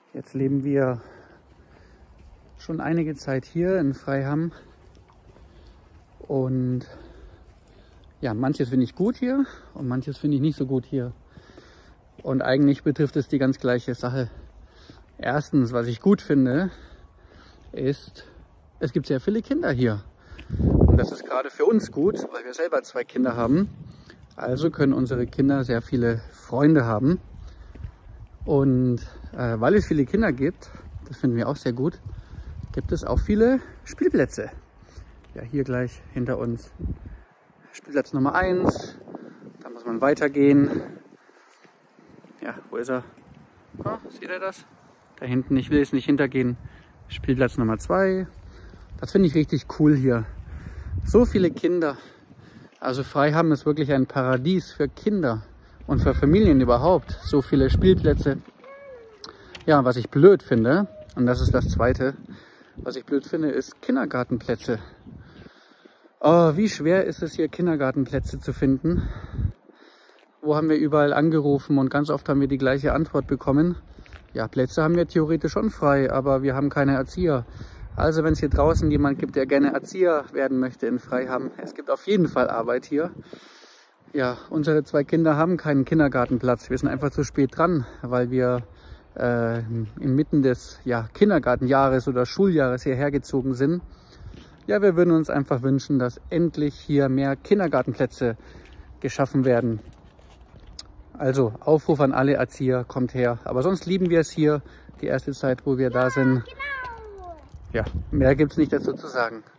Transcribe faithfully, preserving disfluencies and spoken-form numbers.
Jetzt leben wir schon einige Zeit hier in Freiham und ja, manches finde ich gut hier und manches finde ich nicht so gut hier. Und eigentlich betrifft es die ganz gleiche Sache. Erstens, was ich gut finde, ist, es gibt sehr viele Kinder hier. Und das ist gerade für uns gut, weil wir selber zwei Kinder haben. Also können unsere Kinder sehr viele Freunde haben. Und äh, weil es viele Kinder gibt, das finden wir auch sehr gut, gibt es auch viele Spielplätze. Ja, hier gleich hinter uns Spielplatz Nummer eins. Da muss man weitergehen. Ja, wo ist er? Oh, seht ihr das? Da hinten, ich will jetzt nicht hintergehen. Spielplatz Nummer zwei. Das finde ich richtig cool hier. So viele Kinder. Also Freiham ist wirklich ein Paradies für Kinder und für Familien überhaupt. So viele Spielplätze. Ja, was ich blöd finde, und das ist das Zweite, was ich blöd finde, ist Kindergartenplätze. Oh, wie schwer ist es hier, Kindergartenplätze zu finden? Wo haben wir überall angerufen und ganz oft haben wir die gleiche Antwort bekommen. Ja, Plätze haben wir theoretisch schon frei, aber wir haben keine Erzieher. Also wenn es hier draußen jemand gibt, der gerne Erzieher werden möchte in Freiham, es gibt auf jeden Fall Arbeit hier. Ja, unsere zwei Kinder haben keinen Kindergartenplatz. Wir sind einfach zu spät dran, weil wir äh, inmitten des ja, Kindergartenjahres oder Schuljahres hierher gezogen sind. Ja, wir würden uns einfach wünschen, dass endlich hier mehr Kindergartenplätze geschaffen werden. Also Aufruf an alle Erzieher, kommt her. Aber sonst lieben wir es hier, die erste Zeit, wo wir da sind. Ja, mehr gibt es nicht dazu zu sagen.